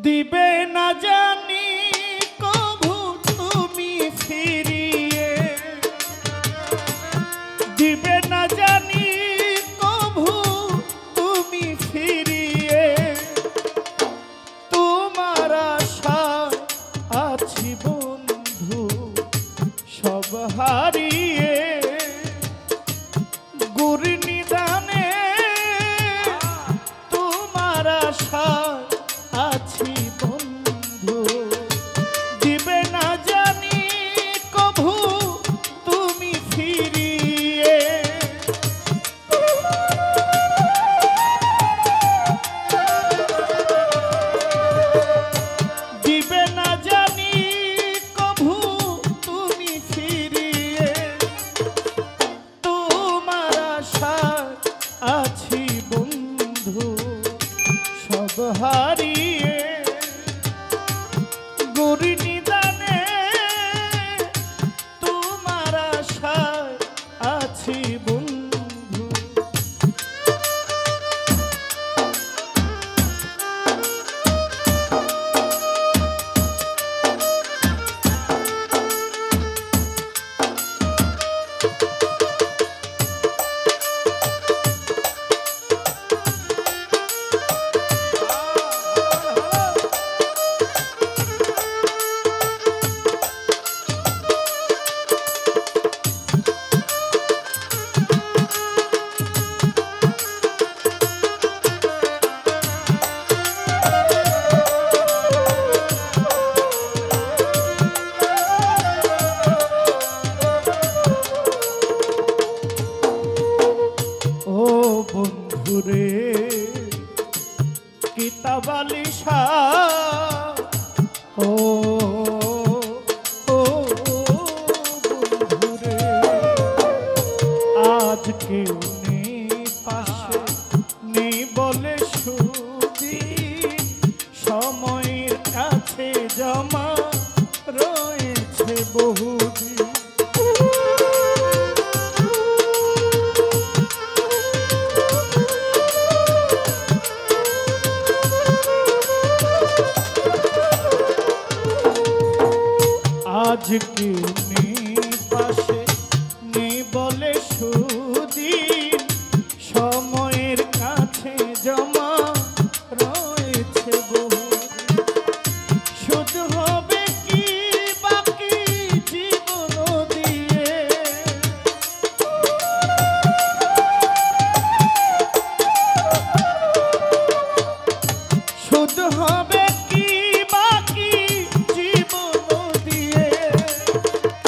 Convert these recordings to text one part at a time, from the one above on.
দিবে না জানি কভু তুমি ফিরিয়ে, দিবে না জানি কভু তুমি ফিরিয়ে, তোমার আশা আছি বন্ধু সব হারিয়ে, গুরি নিদানে তোমার আশা আছি বন্ধু, দিবে না জানি কভু তুমি ফিরিয়ে। দিবে না জানি কভু তুমি ফিরিয়ে, তোমার আশা আছি বন্ধু সব হারিয়ে, গুরি নিদানে তোমার আশা আছি বন্ধু। ও বন্ধুরে কিতাব আলিশা, ও ও বন্ধুরে আজ কেউ নেই পাশে, নেই বলে সুদিন, সময়ের কাছে জমা রয়েছে বহুদিন। আজ কেউ নেই পাশে, নেই বলে সুদিন, সময়ের কাছে জমা রয়েছে বহুদিন। শুধু হবে কি বাকি জীবন দিয়ে, শুধু হবে কি বাকি জীবন দিয়ে,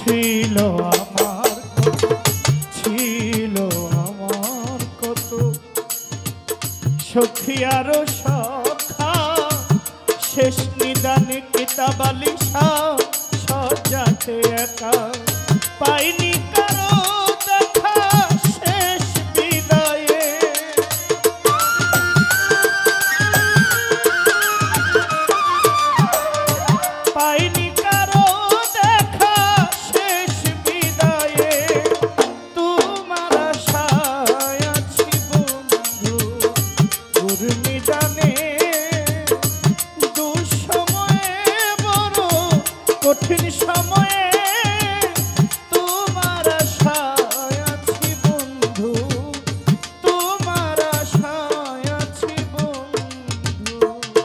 ছিল আমার কত, ছিল আমার কত সখী আরো সখা, শেষ নিদানে কিতাবালিশা সজাতে একা, পাইনি কারো দেখা শেষ বিদায়ে। পাইনি কারো দেখা শেষ বিদায়ে, তোমার আশায় আছি বন্ধু দুর্নিদানে। দুঃসময়ে বড় কঠিন সময়ে তোমার আশায় আছি বন্ধু, তোমার আশায় আছি বন্ধু।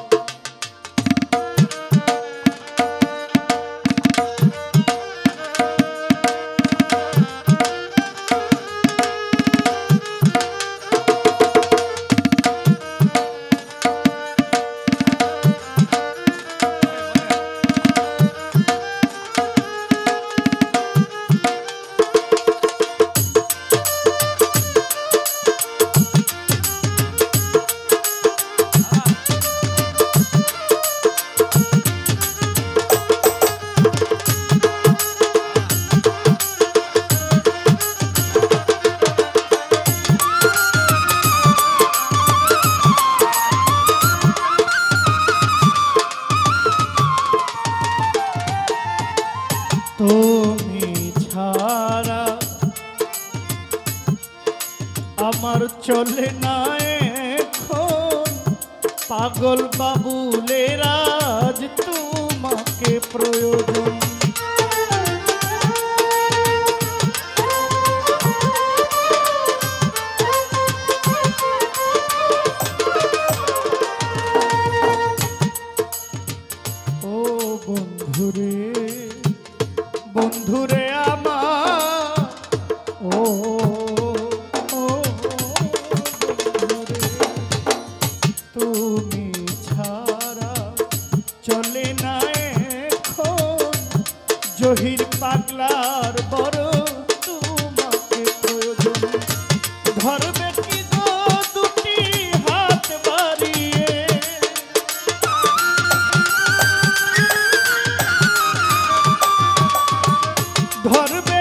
তুমি ছাড়া আমার চলে না এখন, পাগল বাবুলের আজ তোমাকে প্রয়োজন। ও বন্ধুরে, বন্ধুরে আমার, ও বন্ধুরে, তুমি ছাড়া চলে না এখন, জহির পাগলার বড় তোমাকে প্রয়োজন। ধরবে কি গো দুটি হাত বাড়িয়ে, ধরবে